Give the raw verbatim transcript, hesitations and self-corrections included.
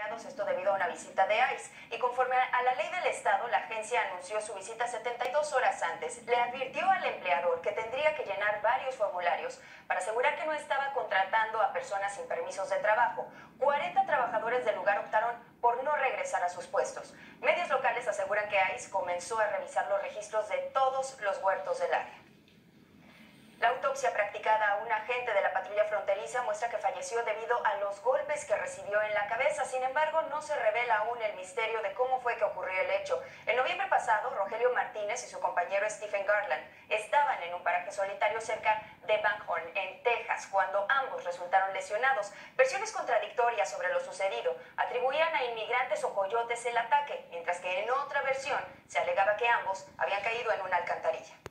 Esto debido a una visita de ICE. Y conforme a la ley del Estado, la agencia anunció su visita setenta y dos horas antes. Le advirtió al empleador que tendría que llenar varios formularios para asegurar que no estaba contratando a personas sin permisos de trabajo. cuarenta trabajadores del lugar optaron por no regresar a sus puestos. Medios locales aseguran que ICE comenzó a revisar los registros de todos los huertos del área. La autopsia practicada a un agente de la patrulla fronteriza muestra que falleció debido a los golpes que recibió en la cabeza. Sin embargo, no se revela aún el misterio de cómo fue que ocurrió el hecho. En noviembre pasado, Rogelio Martínez y su compañero Stephen Garland estaban en un paraje solitario cerca de Banghorn, en Texas, cuando ambos resultaron lesionados. Versiones contradictorias sobre lo sucedido atribuían a inmigrantes o coyotes el ataque, mientras que en otra versión se alegaba que ambos habían caído en una alcantarilla.